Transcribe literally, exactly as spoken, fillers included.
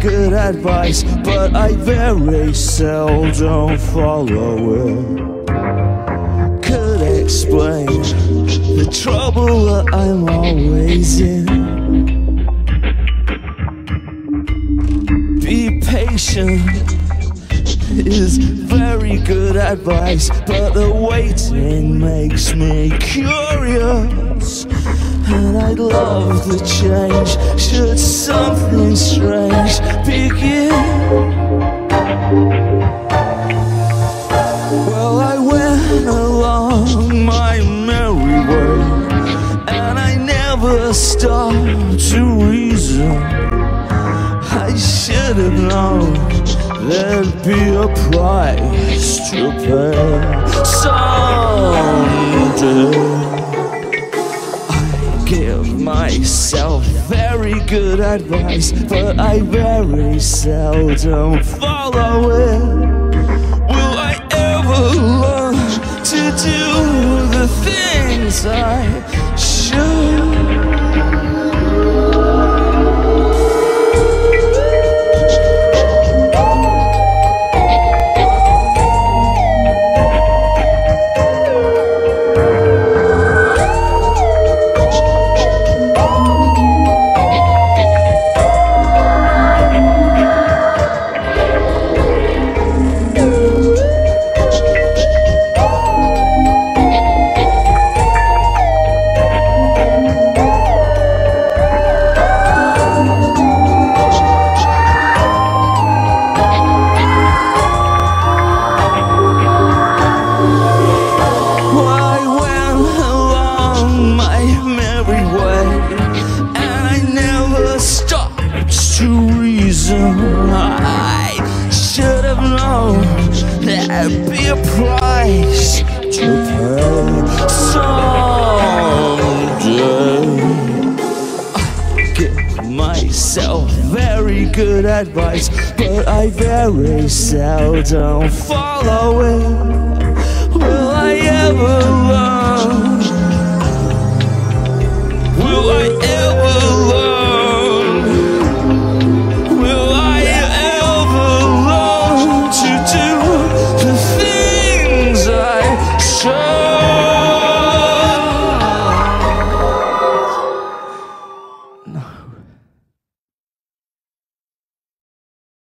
good advice, but I very seldom follow it. Could explain the trouble that I'm always in. Be patient is very good advice, but the waiting makes me curious. And I'd love the change should something strange begin. Well, I went along my merry way, and I never stopped to reason. I should have known there'd be a price to pay someday. Give myself very good advice, but I very seldom follow it. Will I ever learn to do the things I should? To reason, I should have known there'd be a price to pay someday. I give myself very good advice, but I very seldom follow it. Will I ever learn? Will I ever learn?